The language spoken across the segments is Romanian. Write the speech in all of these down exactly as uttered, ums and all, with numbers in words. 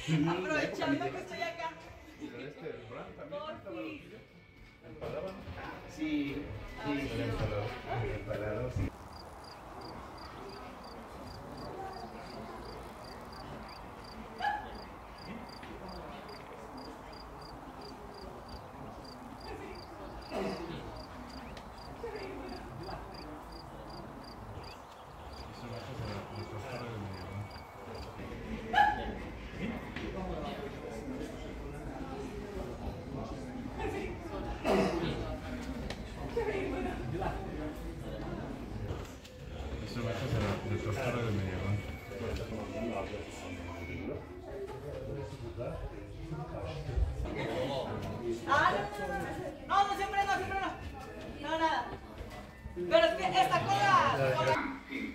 Aprovechando que estoy acá. Este, el Bran también. Por Sí, sí, el empalador. El empalador, sí. Ah, no, no, no, no, no, siempre no, siempre no. No, nada. Pero es que esta con la... Con la...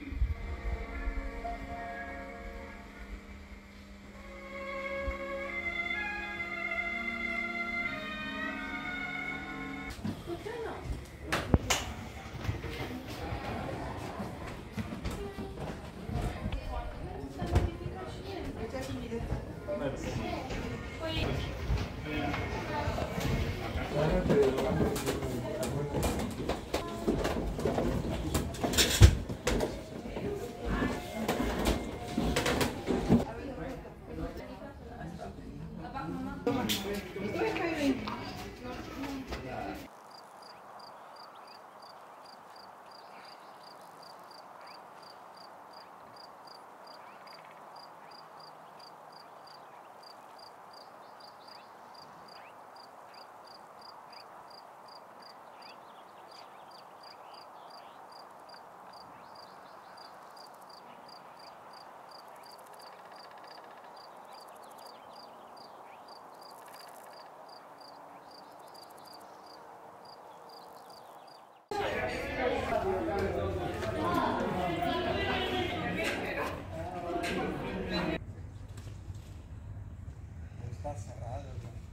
Está cerrado.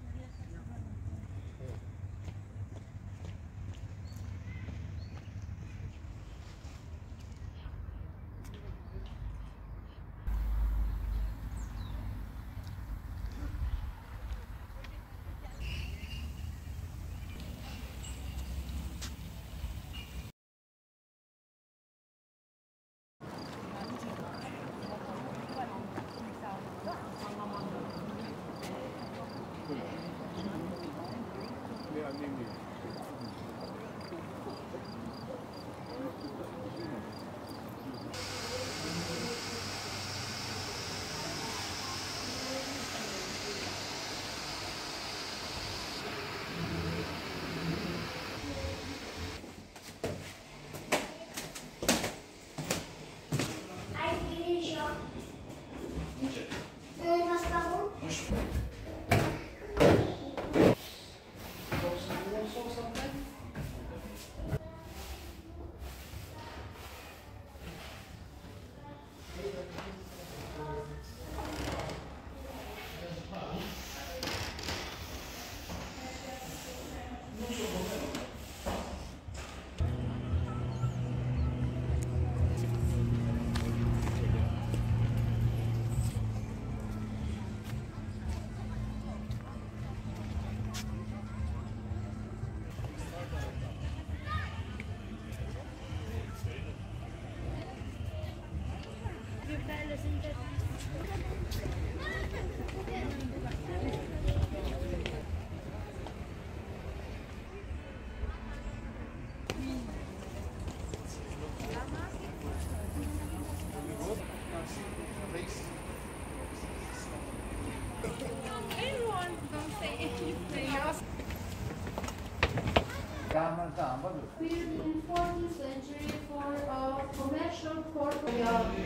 Built in fourteenth century for a commercial port of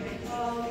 uh,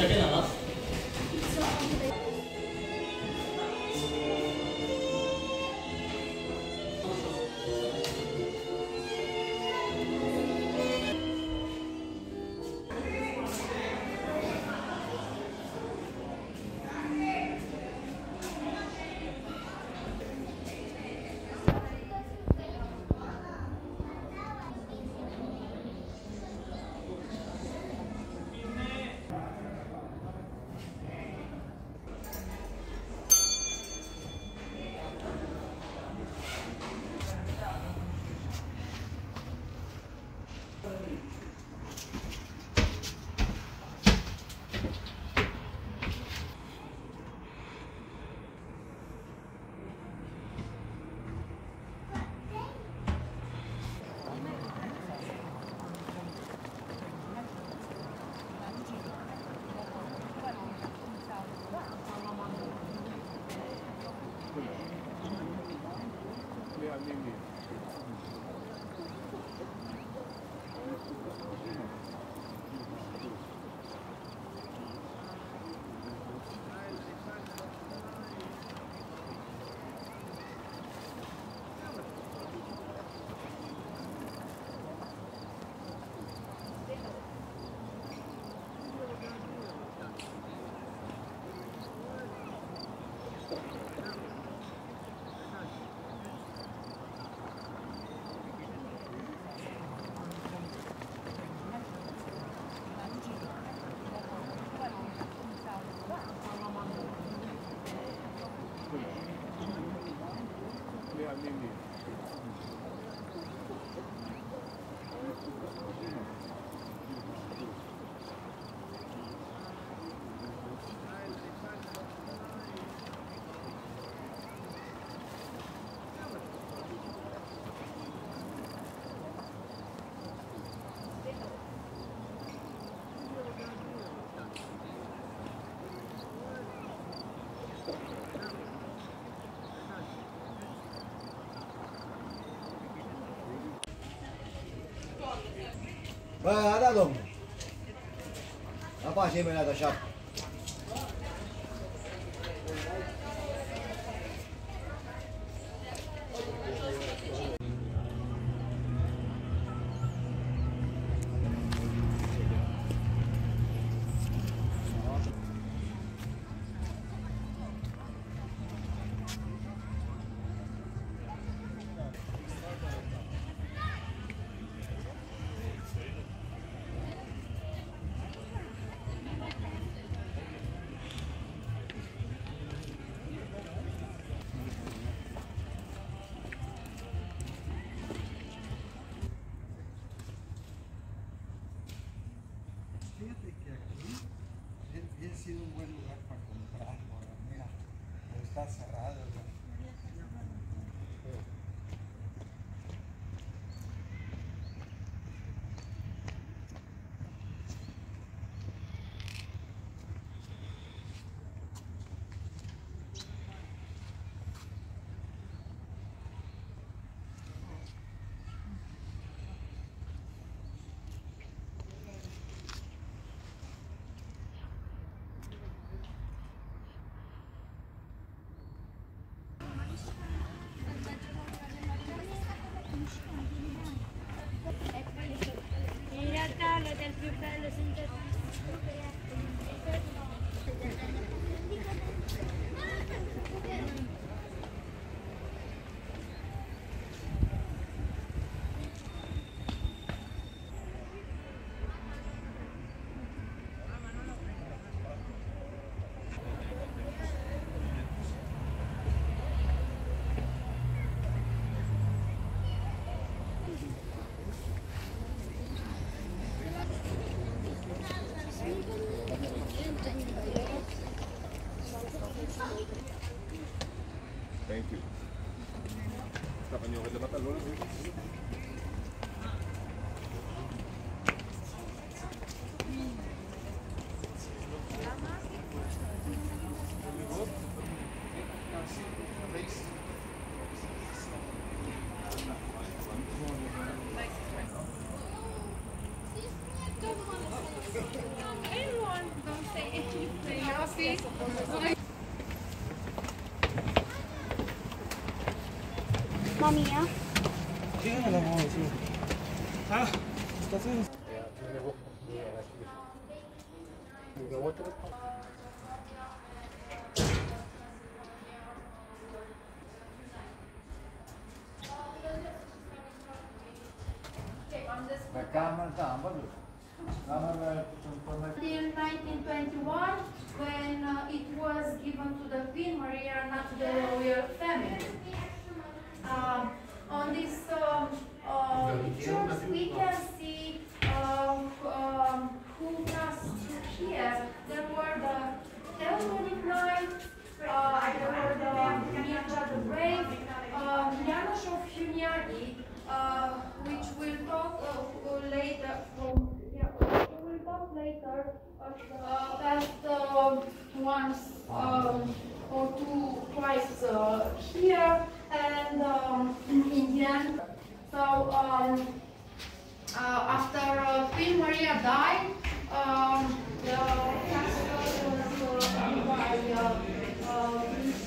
Bă, da, domnul. Apa și imediat așa. Ha sido un buen lugar para comprar, mira, pero está cerrado. Del più bello senza Thank you. Stop on your way to Matalona. everyone don't say Mamia. Cine la mă zi? Ha? Stați în... In nineteen twenty-one, when uh, it was given to the Queen Maria, not to the royal family. Um, on this um, uh, pictures, we can see uh, um, who passed through here. There were the Teutonic Knights, uh, there were the Mircea the Brave, uh, János of Hunyadi, uh, which we'll talk uh, later. From, yeah, we will talk later uh, past uh, once um, or two, twice uh, here. And um, in the end, so um, uh, after uh, Queen Maria died, um, the castle was uh, owned by uh, uh,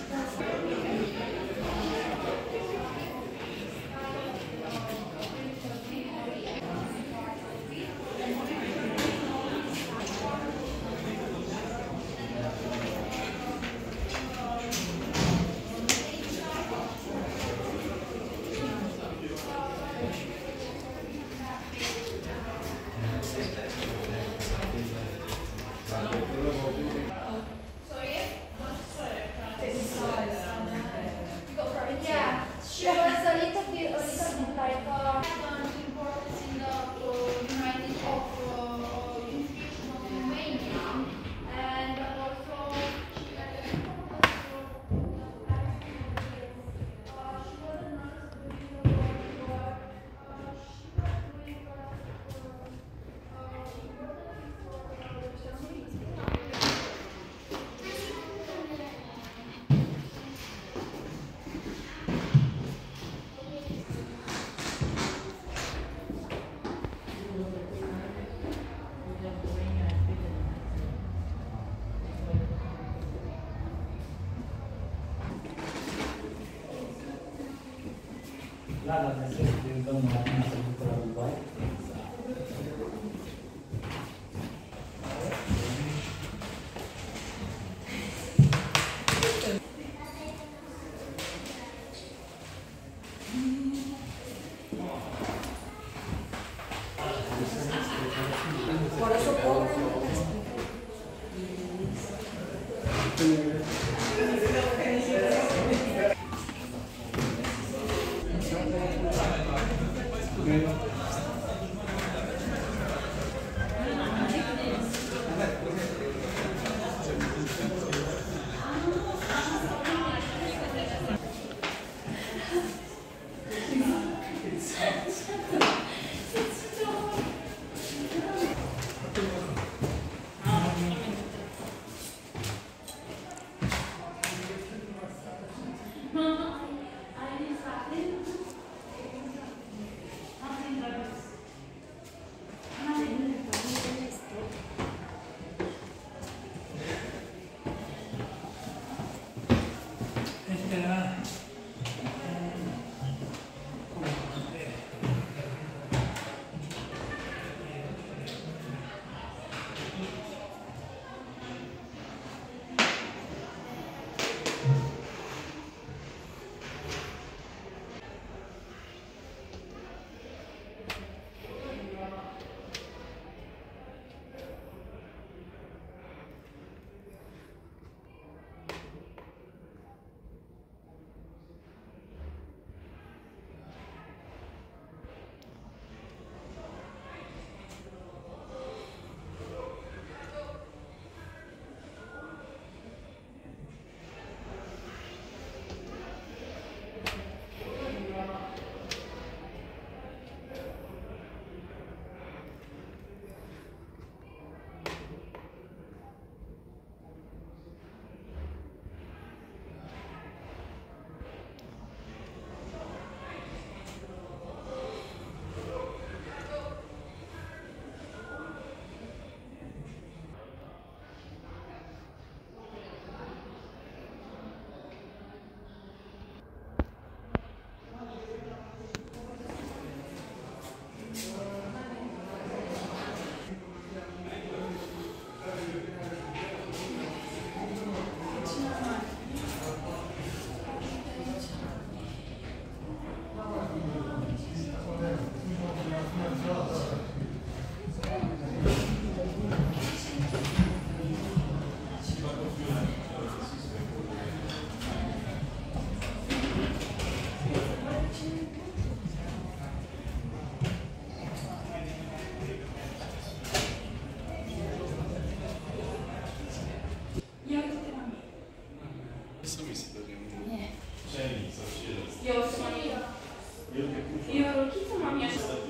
La la ne se dăm la mine să ducă la Dubai.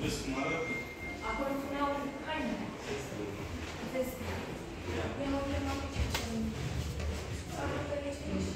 Vezi cum arată? Acolo puneau hainele. Festive. Eu nu cred că ce ce arată aici.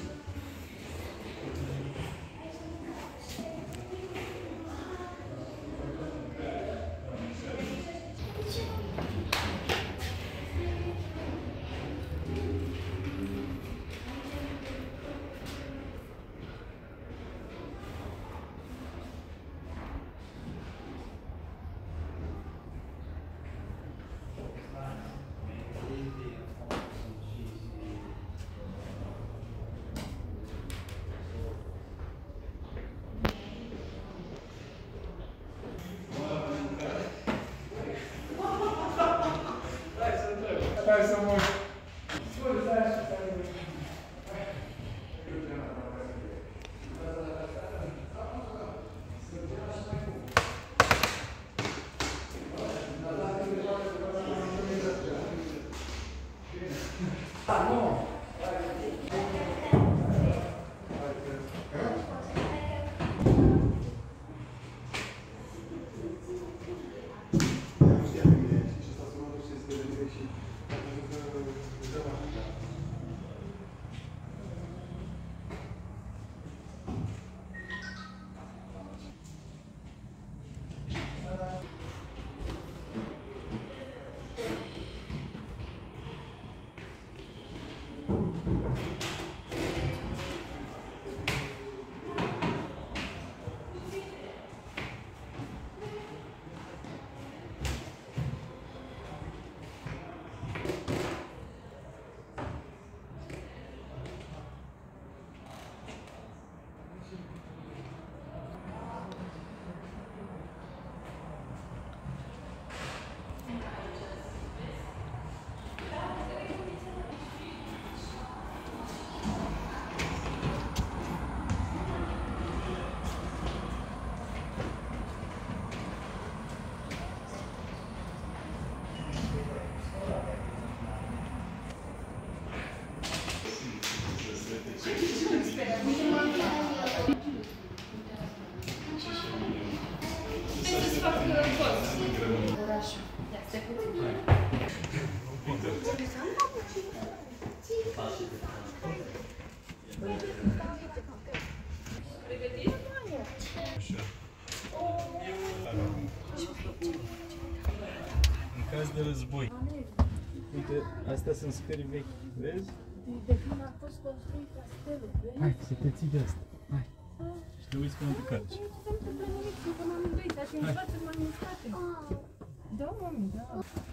Hai să mă... În caz de război. Uite, astea sunt scări vechi, vezi? De când a fost construit castelul, vezi? Hai, să te ții de asta. Hai. Și te uiți până te calci. Nu se întâmplă nimic, că m-am îndoit, dar în față m-am mișcat. Da, mami, da.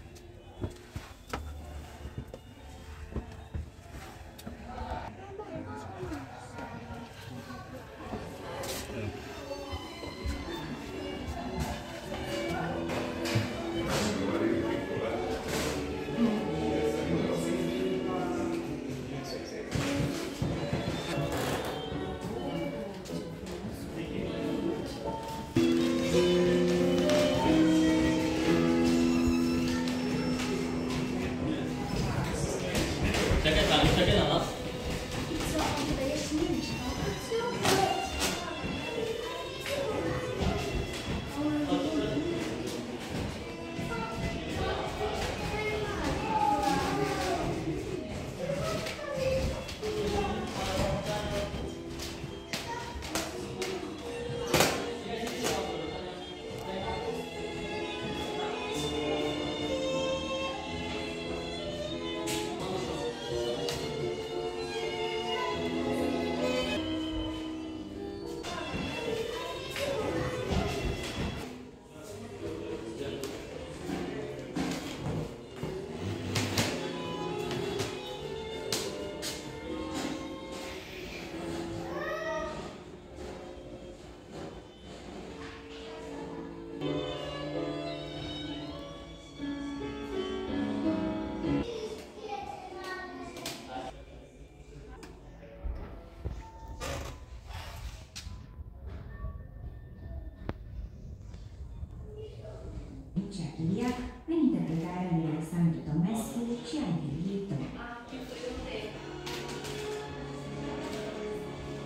în interpretarea lui Alexandru Tomescu și a interviului tău.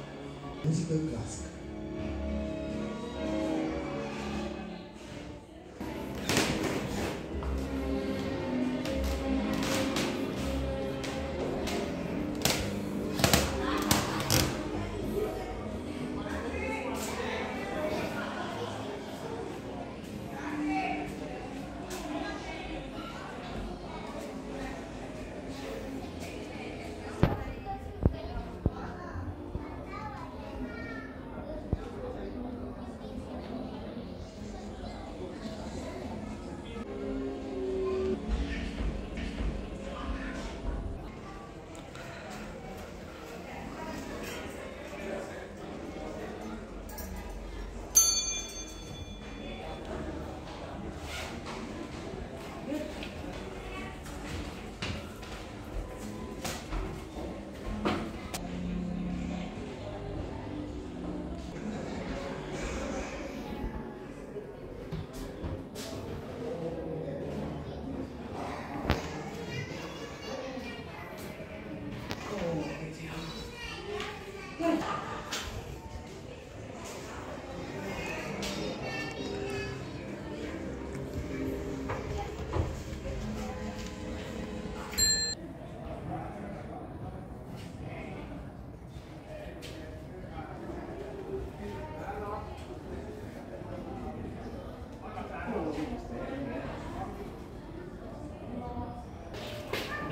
Muzică clasică.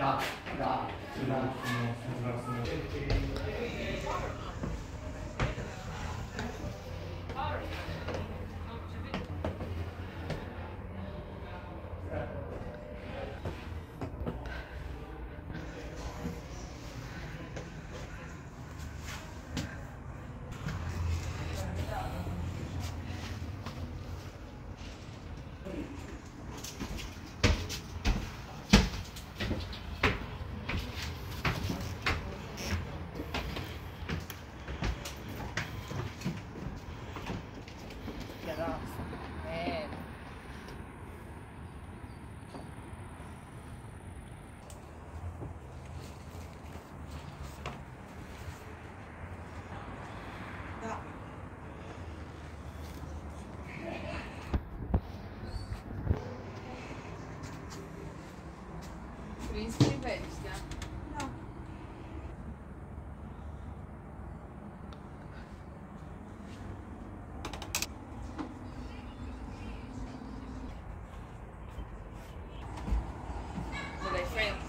Da, da, da. Inscreveți, da? Da. Să dai friends.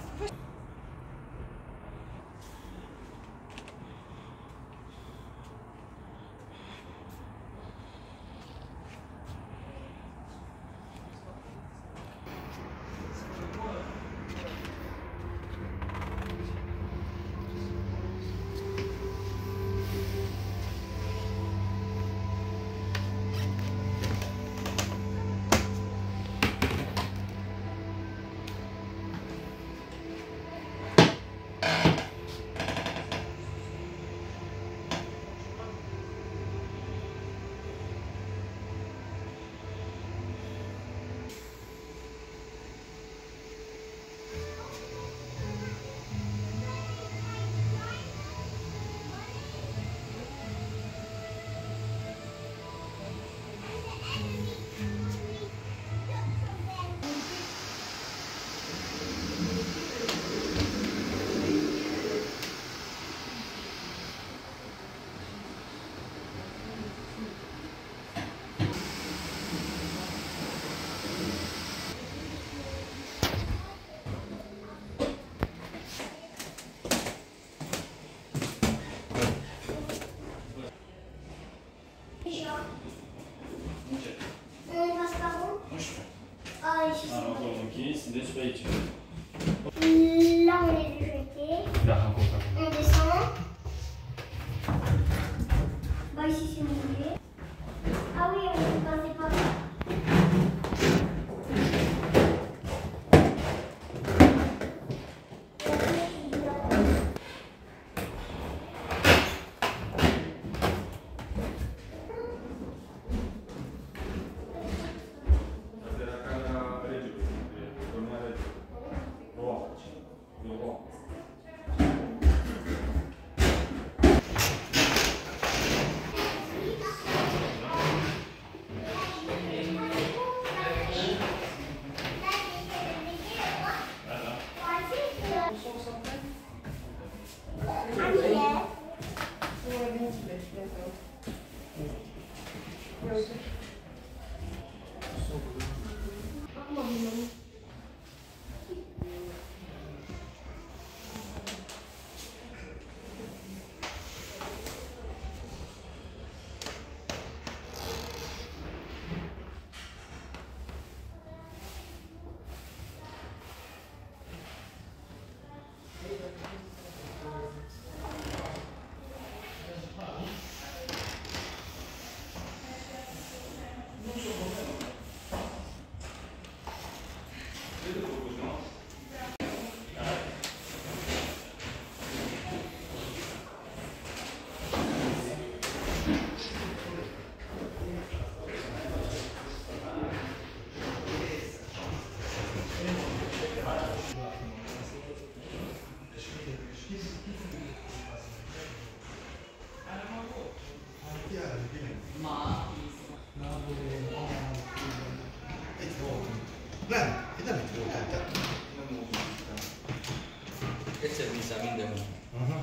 Deci pe aici. Là, on est du jeté. Da, acum, acum. On descend. Bah, ici, c'est mouillé. Ah oui, on peut passer par là. Bran, e da mettere il cantato. Questo è il visamento. Uh-huh.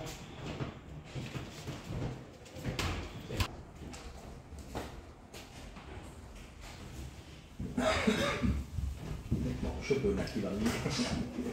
Söpörnek ki valami.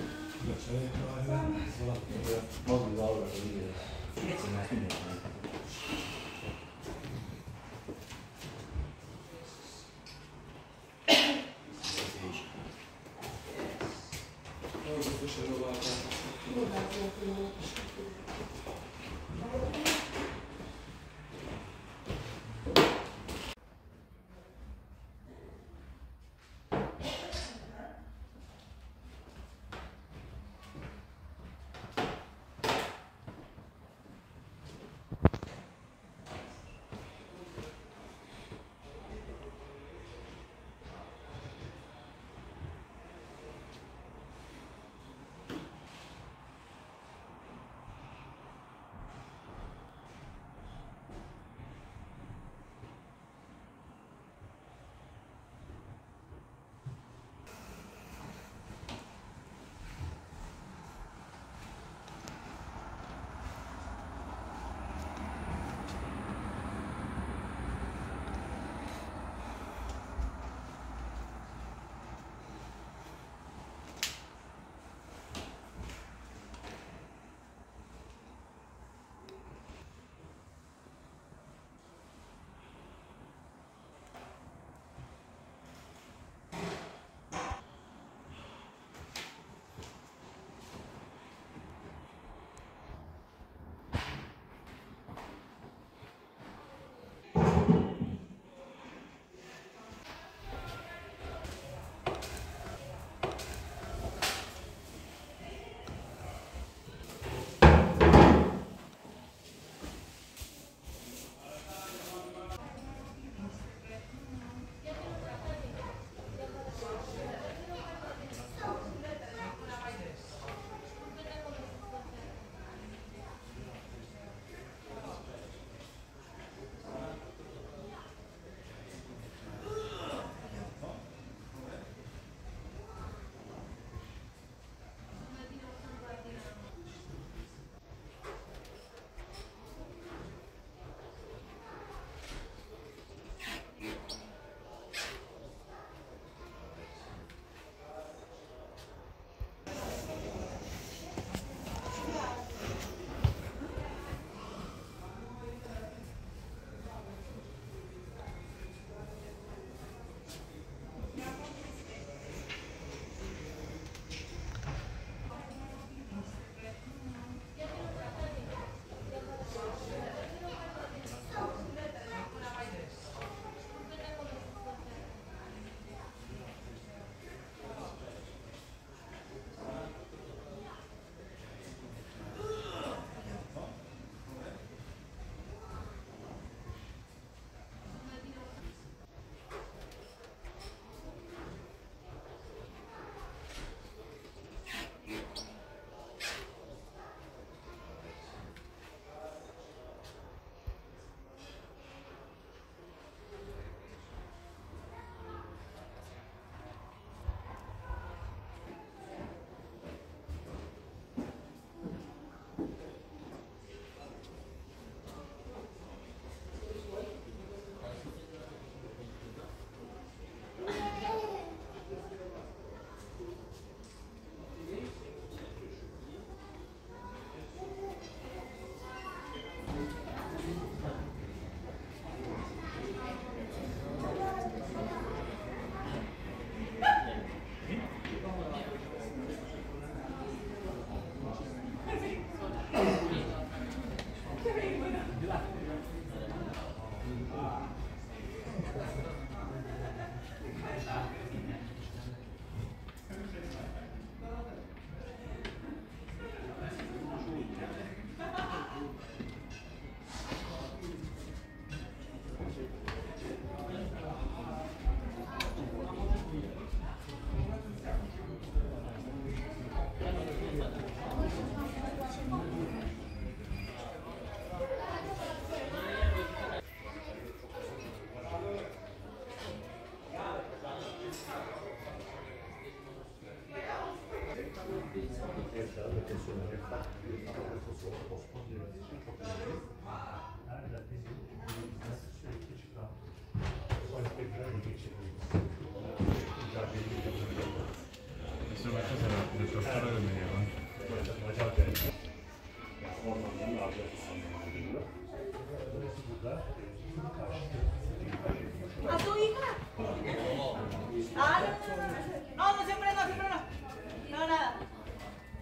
Să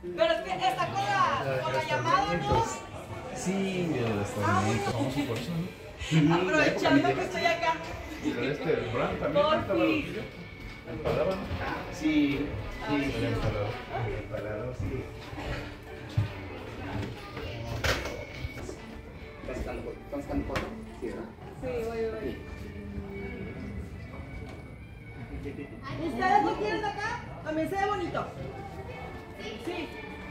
Pero es que está con la, con la llamada, ¿no? Sí, el restaurante. Vamos por eso, ¿no? Aprovechando que estoy acá. Pero este, el Bran también cantaba lo tuyo. ¿Empalaba, no? Sí, sí, el empalador. El empalador, sí. ¿Estás sacando foto? Sí, ¿verdad? Sí, voy, voy. ¿Ustedes no quieren acá? También se ve bonito. Sí.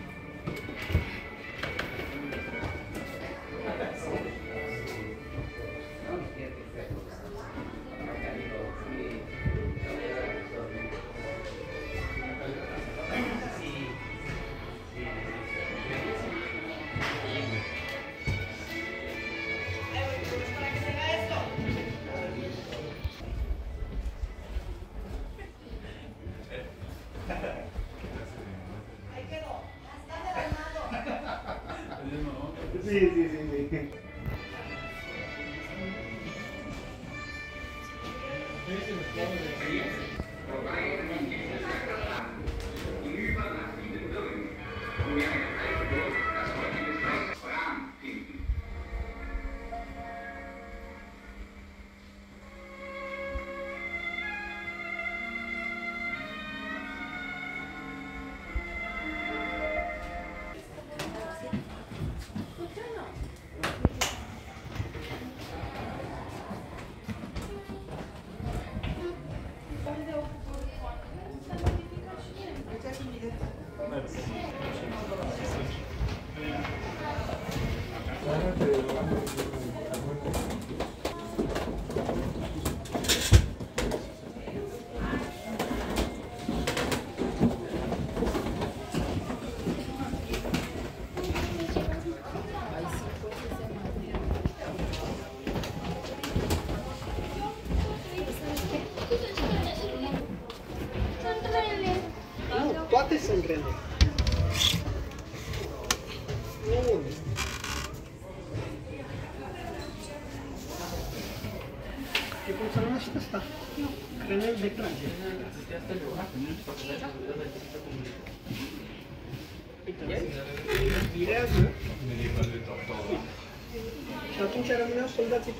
Sí, sí, sí, sí. Toate sunt grele. Nu. E cum să numește ăsta? Crenel de crage. Uite, vezi? Virează. Și atunci rămâneau soldații.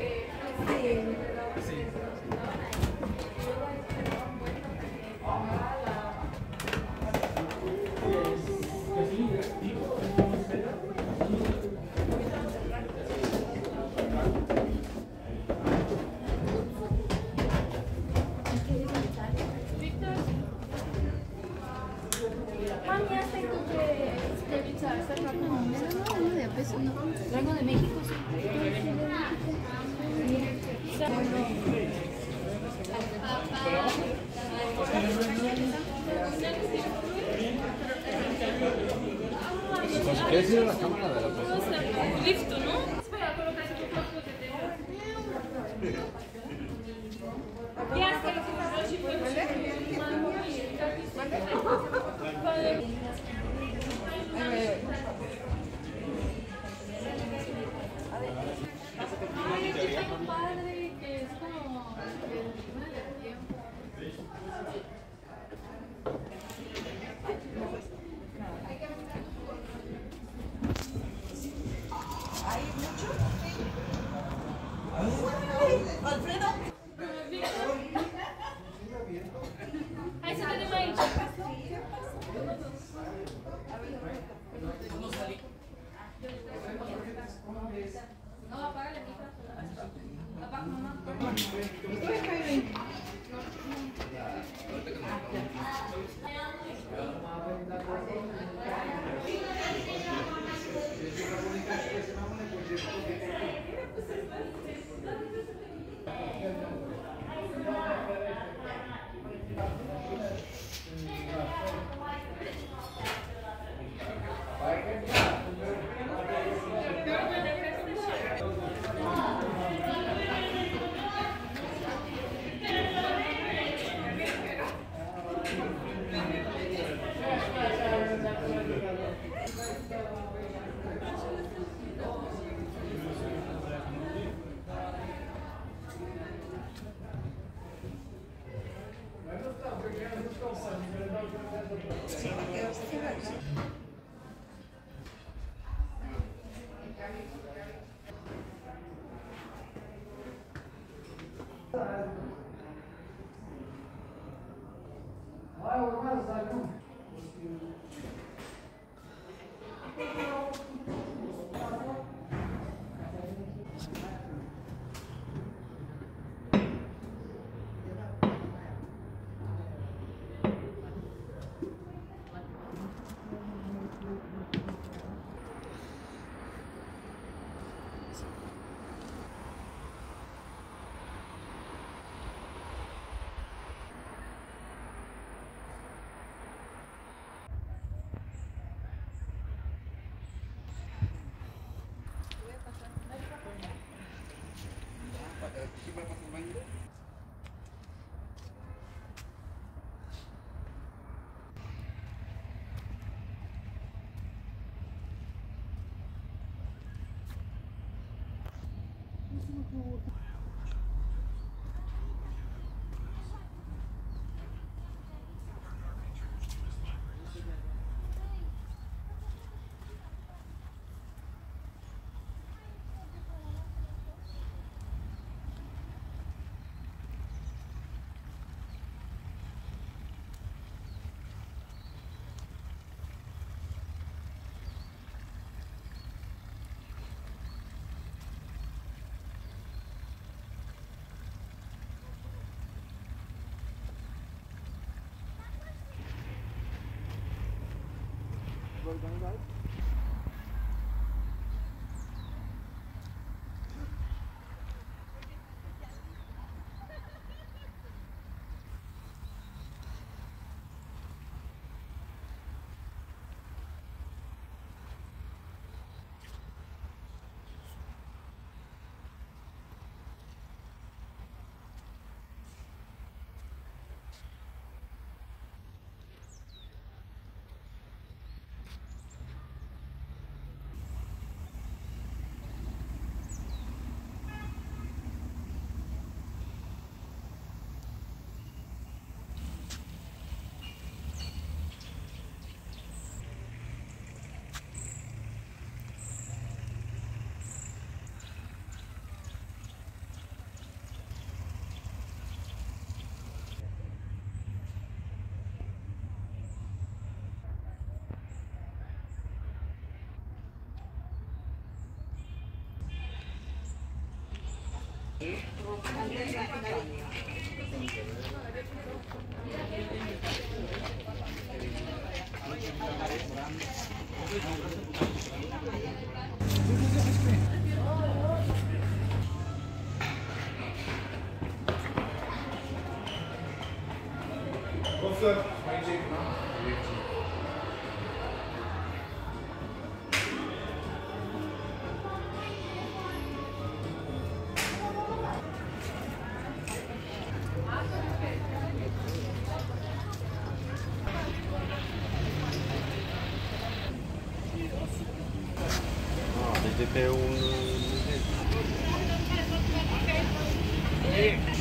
Mami, hasta que te no, no, no, de peso no. Traigo de México, sí. ¿Quieres ir a la cámara de la persona? Lift, ¿no? Espera, colocați tu proprio de te. Ia să le fac și pe Ay, qué padre, que es como el clima del tiempo. ¿Hay mucho? Alfredo. Hai să vedem aici. No, apágale el micrófono. Apaga, mamá. ¿Qué va a pasar mañana? Deci de pe un...